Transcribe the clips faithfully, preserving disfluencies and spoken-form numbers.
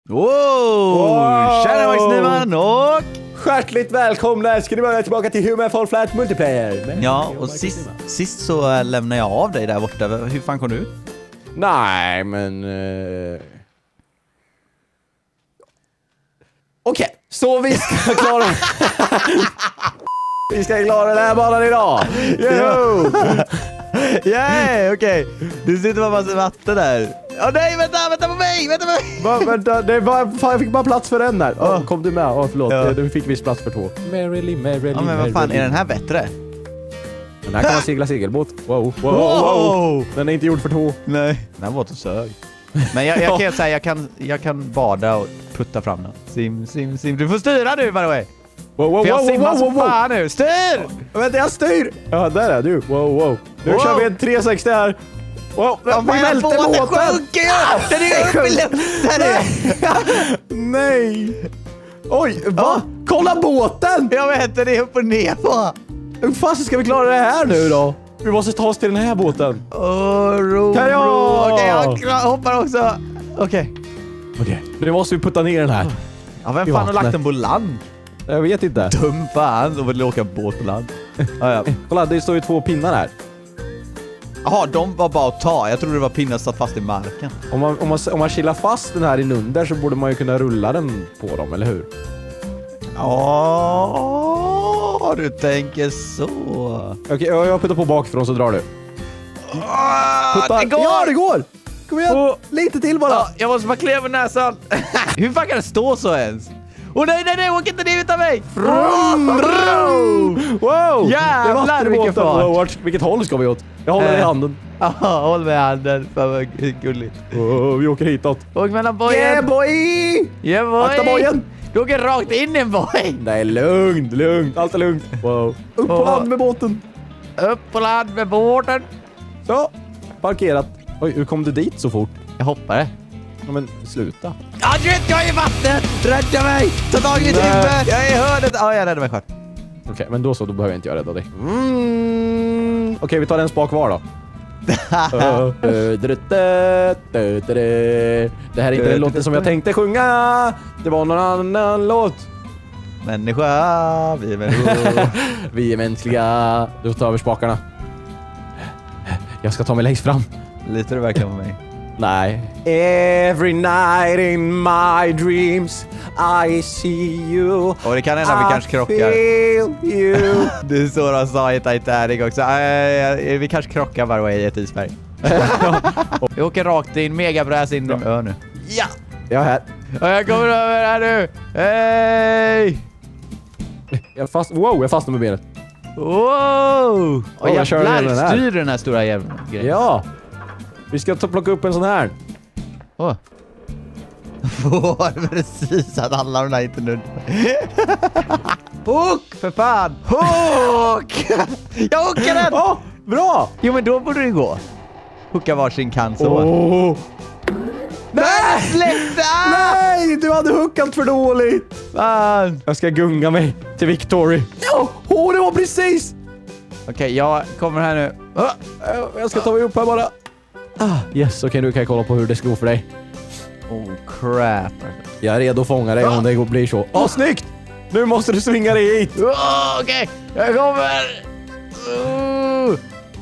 Wow! wow. Tjena Max Nyman och... Hjärtligt välkomna, ska ni vara tillbaka till Human Fall Flat Multiplayer. Men ja, och sist, sist så lämnade jag av dig där borta. Hur fan kom du ut? Nej, men... Uh... Okej, okay, så vi ska klara... vi ska klara den här banan idag. Yo! Yay, okej. Okay. Du sitter bara massa vatten där. Åh oh, nej, vänta, vänta på mig, vänta på mig. Va, vänta, det var, fan, jag fick bara plats för en där. Oh, kom du med? Åh, oh, förlåt. Ja. Du fick visst plats för två. Merrily, merrily, ja, men vad fan, är den här bättre? Den här kan man segla segelbåt. Wow, wow, wow, wow. Den är inte gjord för två. Nej. Den här båten sög. Men jag, jag kan säga, jag kan, jag kan bada och putta fram den. Sim, sim, sim. Du får styra nu, by the way. Wow, wow, för jag wow, simmar wow, wow, så fan nu. Styr! Oh, vänta, jag styr! Ja, där är du. Wow, wow. Nu wow. kör vi en tre sextio här. Wow, ja, vi välter båten! Den sjunker ju! Den är uppe i luften! Nej! Oj, va? Ja. Kolla båten! Jag vet, den är upp och ner på. Hur fan ska vi klara det här nu då? Vi måste ta oss till den här båten. Åh, oh, ro, ro. Okej, okay, jag hoppar också. Okej. Okay. Okej, okay. Nu måste vi putta ner den här. Ja, vem fan har lagt den på land? Jag vet inte. Dum fan som vill åka båt på land. Ah, ja. Kolla, det står ju två pinnar här. Jaha, de var bara att ta. Jag trodde det var pinnar satt fast i marken. Om man, om man, om man kilar fast den här inunder så borde man ju kunna rulla den på dem, eller hur? Ja, du tänker så. Okej, okay, jag puttar på bakifrån så drar du. Putta. Det går! Ja, det går! Kom igen, oh. Lite till bara. Ja, jag måste bara klä över näsan. Hur fan kan det stå så ens? Åh oh, nej, nej, nej, åk inte ner utan mig! Brum, brum. Wow! Jävlar, vilken fart! Wow, vilket håll ska vi åt? Jag håller äh. i handen. Ja, håll med handen. Fan vad gulligt. Oh, vi åker hitåt. Åk mellan bojen. Yeah, boy! Yeah, boy! Akta bojen! Du åker rakt in i en boj. Nej, lugnt, lugnt. Allt är lugnt. Wow. Upp på oh. land med båten. Upp på land med båten. Så, parkerat. Oj, hur kom du dit så fort? Jag hoppade. Ja, men sluta. Ja, du vet, jag är i vattnet! Rädda mig! Ta tag i huvudet! Jag är i hörnet! Ja, jag räddade mig själv. Okej, okay, men då så, då behöver jag inte jag rädda dig. Mm. Okej, okay, vi tar en spak var då. Det här är inte den låten som jag tänkte sjunga. Det var någon annan låt. Människa, vi är människor. Vi är mänskliga. Då tar vi spakarna. Jag ska ta mig längst fram. Litar du verkligen på mig? Nej. Every night in my dreams I see you. Och det kan hända vi kanske krockar. You. Det är så de sa i Titanic också. Äh, vi kanske krockar bara way i ett isberg. Vi åker rakt in, megabräs in i en ö nu. Ja! Jag är här. Och jag kommer över här nu. Hej! Jag fast wow, jag fastnar med benet. Wow! Och jag, jag kör den här. styr den här stora jävla grejen. Ja. Vi ska ta plocka upp en sån här. Åh. Oh. Precis att alla de där inte nu. Hook, för fan. Hook! Jag hookar den. Åh, oh, bra. Jo, men då borde det gå. Hooka varsin kan så. Oh. Nej, släpp! Nej, du hade hookat för dåligt. Fan. Jag ska gunga mig till Victory. Åh, oh, det var precis. Okej, okay, jag kommer här nu. Oh, jag ska ta mig upp här bara. Ah, yes, okej, okay, nu kan jag kolla på hur det ska gå för dig. Oh, crap. Jag är redo att fånga dig ah. om det blir så. Åh, oh, snyggt! Nu måste du svinga dig hit. Oh, okej, okay. Jag kommer. Oh.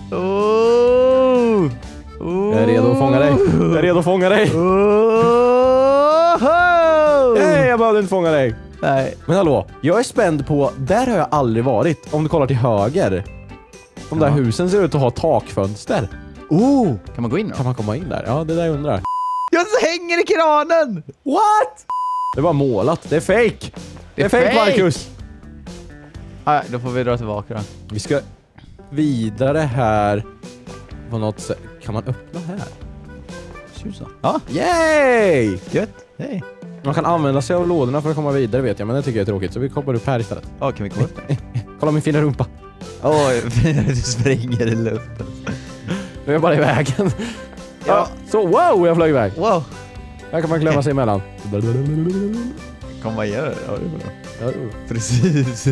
Oh. Oh. Jag är redo att fånga dig. Jag är redo att fånga dig. Oh. Nej, jag behövde inte fånga dig. Nej. Men hallå, jag är spänd på... Där har jag aldrig varit. Om du kollar till höger. De där ja. husen ser ut att ha takfönster. Oh, kan man gå in då? Kan man komma in där? Ja, det där jag undrar. Jag hänger i kranen! What? Det var målat. Det är fake. Det är, det är fake, Marcus. Ah, då får vi dra tillbaka då. Vi ska vidare här på något sätt. Kan man öppna här? Tjusa. Ja. Yay! Gött. Hej. Man kan använda sig av lådorna för att komma vidare, vet jag. Men det tycker jag är tråkigt. Så vi kopplar upp här istället. Ja, kan vi komma upp där? Kolla min fina rumpa. Oj, du springer i luften. Nu är jag bara i vägen. Ja. Ja, så wow, jag flög iväg. Wow. Här kan man klämma sig emellan. Kom vad gör det? Ja, det är bra. Ja, precis.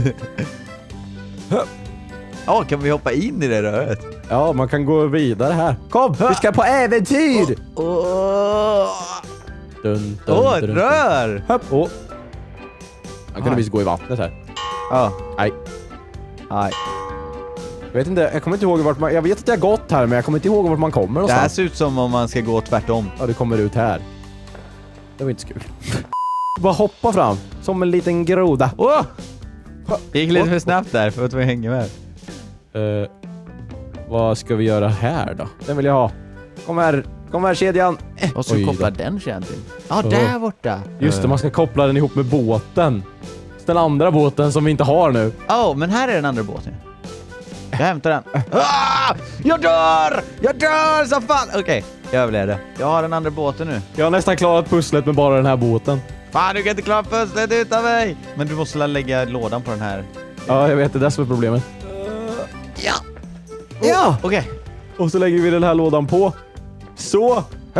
Ja, kan vi hoppa in i det röret? Ja, man kan gå vidare här. Kom, vi ska på äventyr! Oh. Oh. Dun, Åh, dun, oh, dun, dun. rör! Hopp, åh. Han kunde Ah. visst gå i vattnet här. Ja. Nej. Nej. Jag vet inte, jag kommer inte ihåg vart man... Jag vet att jag har gått här, men jag kommer inte ihåg vart man kommer Det här någonstans. ser ut som om man ska gå tvärtom. Ja, det kommer ut här. Det var inte så kul. Bara hoppa fram, som en liten groda. Åh! Det gick lite för snabbt där för att vi hänger med. Uh, vad ska vi göra här då? Den vill jag ha. Kom här, kom här kedjan. Och så Oj kopplar då. den kedjan till. Ja, Oh. där borta. Just det, man ska koppla den ihop med båten. Den andra båten som vi inte har nu. Åh, oh, men här är den andra båten. Jag hämtar den. Ah! Jag dör! Jag dör som fan! Okej, okay, jag överlevde. Jag har den andra båten nu. Jag har nästan klarat pusslet med bara den här båten. Fan, du kan inte klara pusslet utan mig! Men du måste lägga lådan på den här. Ja, jag vet, det är det som är problemet. Ja! Ja! Okej. Okay. Och så lägger vi den här lådan på. Så!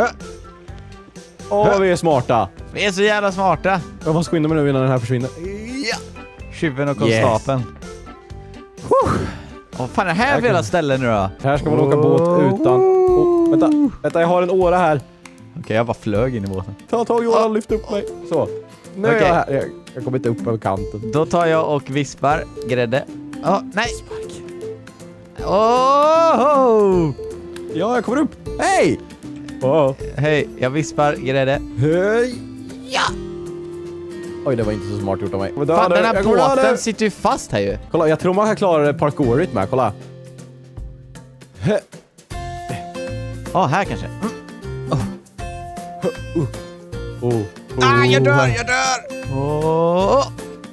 Åh, vi är smarta. Vi är så jävla smarta. Jag måste skynda mig nu innan den här försvinner. Ja! Tjuven och konstapeln. Åh, oh, fan, det här är hela stället nu då. Här ska man åka båt utan... Oh, vänta, vänta, jag har en åra här. Okej, okay, jag bara flög in i båten. Ta tag i åran, lyft upp mig. Så. Nu okay. är jag här. Jag, jag kommer inte upp över kanten. Då tar jag och vispar grädde. Åh, oh, nej! Åh! Oh! Ja, jag kommer upp. Hej! Oh. Hej, jag vispar grädde. Hej! Ja! Oj, det var inte så smart gjort av mig. Fan, Fan den här båten sitter ju fast här ju. Kolla, jag tror man kan klara det parkourigt med. Kolla. Ja, oh, här kanske. Mm. Oh. Uh. Oh. Oh. Ah, jag dör, jag dör! Oh.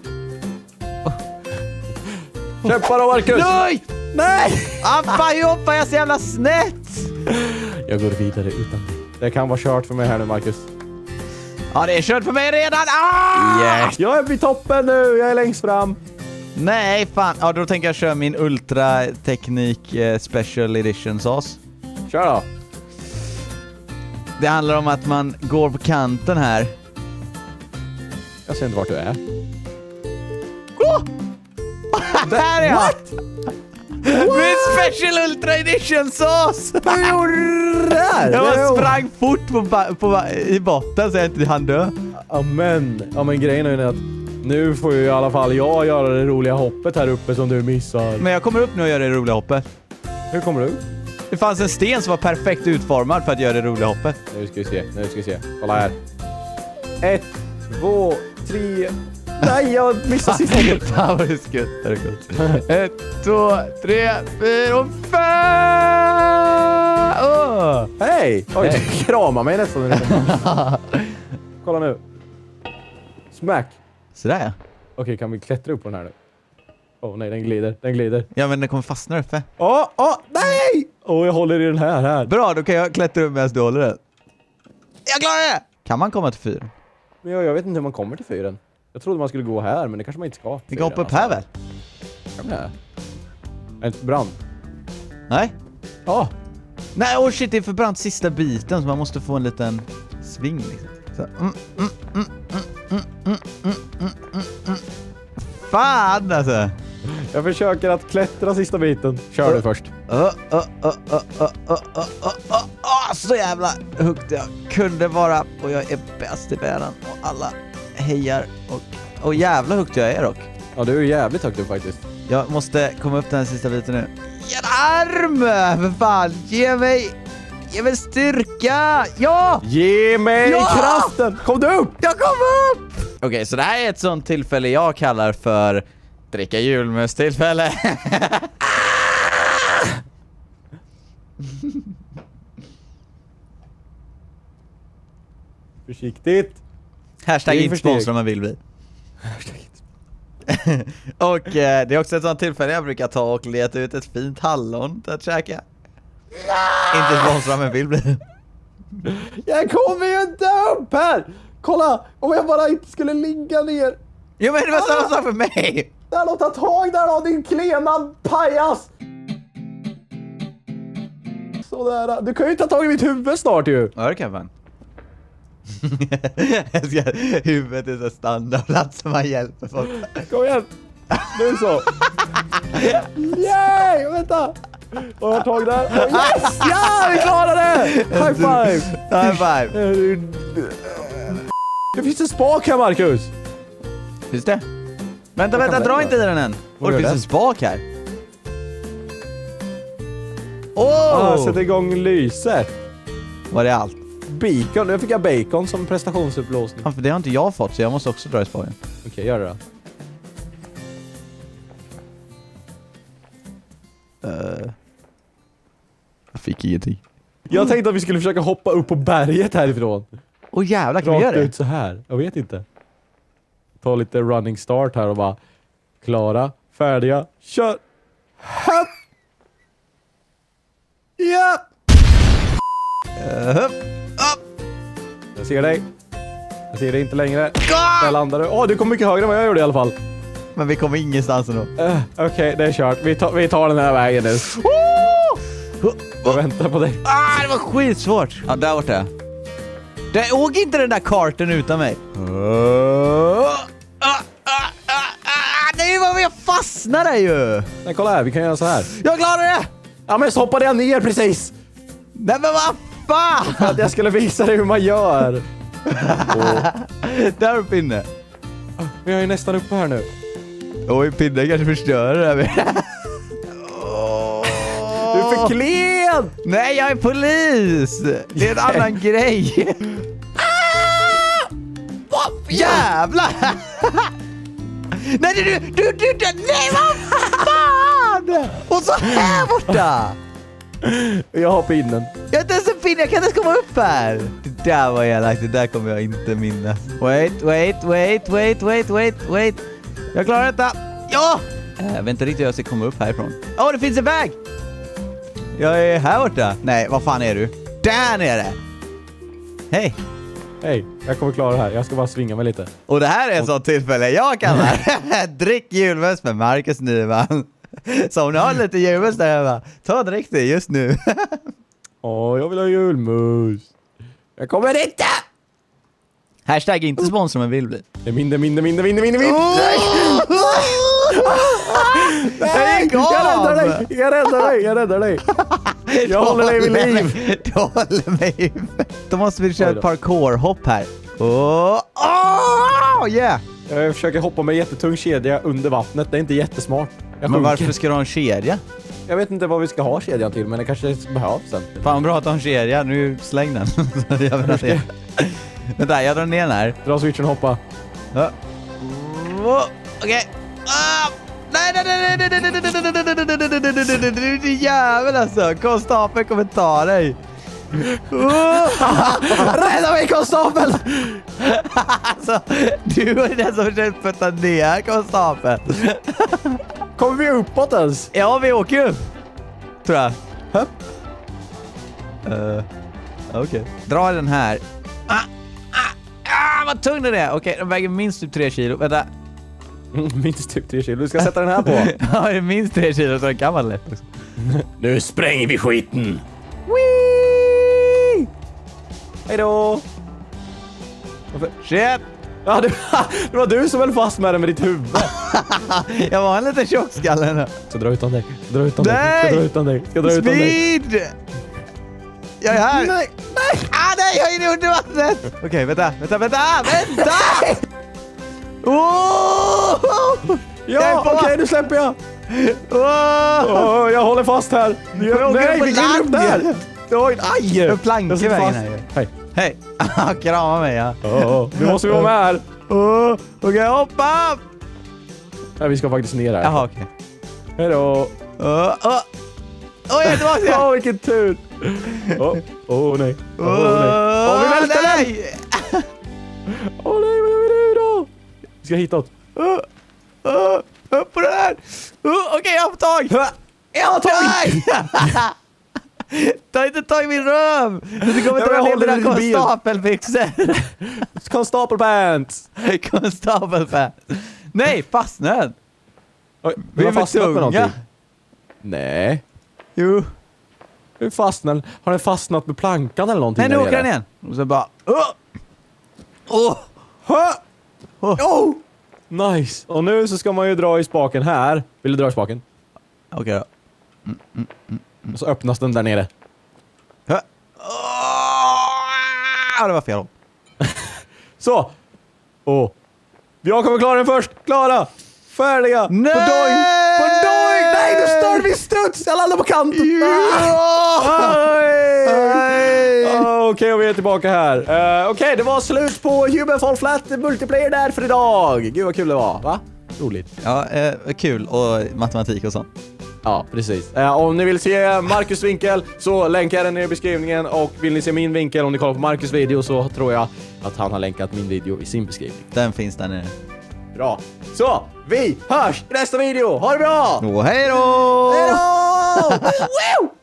Kämpa då, Marcus! Nej! Nej! Ah, fan, jag hoppar jag så jävla snett! Jag går vidare utan dig. Det kan vara kört för mig här nu, Marcus. Ja, det är kört för mig redan! Ah! Yes. Jag är vid toppen nu, jag är längst fram. Nej, fan. Ja, då tänker jag köra min Ultra Teknik eh, Special Edition sås. Kör då. Det handlar om att man går på kanten här. Jag ser inte vart du är. Oh! Där är jag! What? Min Special Ultra Edition sås! Vad gjorde du där? Jag bara sprang fort på, på, i botten så jag inte hann dö. Amen. Ja, men grejen är ju att nu får ju i alla fall jag göra det roliga hoppet här uppe som du missar. Men jag kommer upp nu och gör det roliga hoppet. Hur kommer du? Det fanns en sten som var perfekt utformad för att göra det roliga hoppet. Nu ska vi se, nu ska vi se. Kolla här. Ett, två, tre... Nej, jag missade sista hoppet. Fan vad du skuttar. Ett, två, tre, fyra och fem! Oh. Hej! Oj, du kramar mig nästan. Kolla nu. Smack. Sådär ja. Okej, kan vi klättra upp på den här nu? Åh oh, nej, den glider, den glider. Ja, men den kommer fastna uppe. Åh, oh, åh, oh, nej! Åh, oh, jag håller i den här, här. Bra, då kan jag klättra upp medan du håller den. Jag klarar det! Kan man komma till fyren? Men jag, jag vet inte hur man kommer till fyren. Jag trodde man skulle gå här, men det kanske man inte ska. Vi kan hoppa upp här väl? Kan vi här? Är det brand? Nej. Ja. Oh. Nej, oh shit, det är för brant sista biten så man måste få en liten sving liksom. Så, mm, mm, mm, mm, mm, mm, mm, mm, mm. Fan alltså. Jag försöker att klättra sista biten. Kör uh, du först. Uh, uh, uh, uh, uh, uh, uh, uh, uh, uh, så jävla högt jag kunde vara. Och jag är bäst i världen. Och alla hejar. Och, och jävla högt jag är dock. Ja, du är jävligt högt upp faktiskt. Jag måste komma upp den här sista biten nu. Ge en arm! För fan, ge mig... Ge mig styrka! Ja! Ge mig ja! kraften! Kom du upp? Jag kom upp! Okej, okay, så det här är ett sånt tillfälle jag kallar för dricka julmus tillfälle. Försiktigt. Hashtag inte sponsor om man vill bli. Och eh, det är också ett sånt tillfälle jag brukar ta och leta ut ett fint hallon till att käka. Inte sponsor om man vill bli. Jag kommer ju inte upp här! Kolla, om jag bara inte skulle ligga ner. Jo men det var samma sak för mig. Där, låt ta tag där då, din klena pajas. Sådär, du kan ju ta tag i mitt huvud snart ju. Ja, det kan man. Huvudet är så standardplats som man hjälper folk. Kom igen. Nu så. Yay, vänta. Och jag har tag där. Oh, yes, ja, vi klarade det. High five. High five. Det finns en spak här, Marcus. Finns det? Vänta, vänta, dra inte i den än. Och det finns en spak här. Åh! Ah, sätt igång lyset. Var det allt? Bacon, jag fick jag bacon som prestationsupplåsning. Ja, för det har inte jag fått, så jag måste också dra i spaken. Okej, okay, gör det då. Uh, jag fick ingenting. Jag tänkte att vi skulle försöka hoppa upp på berget härifrån. Åh oh, jävlar, kan vi göra det? ut så här. Jag vet inte. Ta lite running start här och bara klara, färdiga, kör. Hopp! Ja! Uh, upp! Jag ser dig. Jag ser dig inte längre. Ah! Där landar du. Åh, oh, du kom mycket högre än vad jag gjorde i alla fall. Men vi kommer ingenstans ändå. Uh, Okej, okay, det är kört. Vi tar, vi tar den här vägen nu. Oh! Jag väntar på dig. Ah, det var skitsvårt. Ja, där borta jag. Det åker inte den där karten utan mig. Uh, ah, ah, ah, ah, nej, vad jag fastnade ju. Nej, kolla här, vi kan göra så här. Jag klarade det. Ja, men så hoppade jag ner precis. Nej, men vad fan. För att jag skulle visa dig hur man gör. Oh. Där är pinne. Vi är ju nästan uppe här nu. Oj, pinne kanske förstör det här. Oh. Du är för klen! Nej, jag är polis! Det är en annan grej. Ah! Jävlar! Nej, du, du, du, du, du, nej, vad fan! Och så här borta! Jag har pinnen. Jag har inte ens en pinne, jag kan inte ens komma upp här. Det där var elakt, det där kommer jag inte minnas. Wait, wait, wait, wait, wait, wait, wait. Jag klarar detta. Ja! Äh, jag vet inte riktigt hur jag ska komma upp härifrån. Åh, oh, det finns en väg! Jag är här borta. Nej, vad fan är du? Där nere! Hej! Hej, jag kommer klara det här. Jag ska bara svinga mig lite. Och det här är en sån tillfälle jag kallar drick julmust med Marcus Nyman. Så om ni har lite julmust där hemma, ta drick det just nu. Åh, jag vill ha julmus. Jag kommer inte! Hashtag inte sponsor men vill bli. Det är min, det är min, det är min, det är min, det är min, det är min. Nej, jag räddar dig, jag räddar dig, jag räddar dig. Jag håller dig vid liv. Du håller mig vid liv. Då måste vi köra ett parkourhopp här. Oh, oh, yeah. Jag försöker hoppa med jättetung kedja under vattnet. Det är inte jättesmart. Jag men sjunker. Varför ska du ha en kedja? Jag vet inte vad vi ska ha kedjan till, men det kanske behövs sen. Fan bra att ha en kedja, nu släng den. Jag vet inte. Vänta, jag drar ner den här. Dra switchen och hoppa. Ja. Oh, okej. Ah! Nej, nej, nej, nej, nej, nej, nej, nej, nej, nej, nej, nej, nej, nej, nej, jävel alltså. Konstapeln kommer ta dig. Rädda mig, konstapeln! Alltså, du är den som försöker putta ner konstapeln. Kommer vi uppåt ens? Ja, vi åker upp. Tror jag. Hup. Uh, Okej. Okay. Dra den här. Ah, ah, ah, vad tung den är. Okej, okay, den väger minst typ tre kilo. Vänta. Minst typ tre kilo. Du ska sätta den här på. Ja, det är minst tre kilo så den kan vara lätt också. Nu spränger vi skiten. Whee! Hej då. Shit! Ja, det, det var du som höll fast med den med ditt huvud. Jag var en liten tjockskalle nu. Ska dra utan dig. Ska dra utan nej! dig. Ska dra utan dig. Ska dra utan dig. Speed! Jag är här. Nej, nej. Ah, nej, jag är inne under vattnet. Okej, okay, vänta, vänta, vänta, vänta! Oh! Ja, okej, okay, nu släpper jag. Oh! Oh, jag håller fast här. Jag nej, vi går upp där. Oj, aj! En planka i vägen här. Hej. Hej. Krama mig, ja. Oh, nu måste vi vara med här. Oh, okej, okay, hoppa! Nej, vi ska faktiskt ner här. Jaha, okej. Okay. Hej då. Åh, oh, oh. oh, jag är tillbaka igen. Åh, oh, vilken tur. Åh, oh, oh, nej. Åh, oh, oh, nej. Åh, oh, vi välter den. Åh, oh, nej, vad gör vi nu då? Vi ska hitåt. Åh, oh, oh, upp på den här. Oh, okej, okay, jag har tag. Jag har tag. Ta inte tag i min röv! Du kommer inte dra ner mina konstapelbyxor. Konstapelpants! Konstapelpants. Nej, fastnad. Oj, vi har fastnat med någonting. Nej. Jo. Hur fastnad? Har den fastnat med plankan eller någonting? Nej, nu åker den igen. Och så bara... Åh! Åh! Oh. Oh. Nice. Och nu så ska man ju dra i spaken här. Vill du dra i spaken? Okej okay, då. Mm, mm, mm. Och så öppnas den där nere. Oh, det var fel. Så, Åh. Jag kommer klara den först. Klara. Färdiga. Nej! På doing. På doing. Nej, nu störde vi struts. Jag landade på kanten. Okej, okay, och vi är tillbaka här. Uh, Okej, okay, det var slut på Human Fall Flat multiplayer där för idag. Gud vad kul det var, va? Roligt. Ja, eh, kul. Och matematik och sånt. Ja, precis. Uh, om ni vill se Marcus vinkel så länkar jag den ner i beskrivningen. Och vill ni se min vinkel, om ni kollar på Marcus video, så tror jag att han har länkat min video i sin beskrivning. Den finns där nere. Bra. Så, vi hörs i nästa video. Ha det bra! Och hej då! Hej då!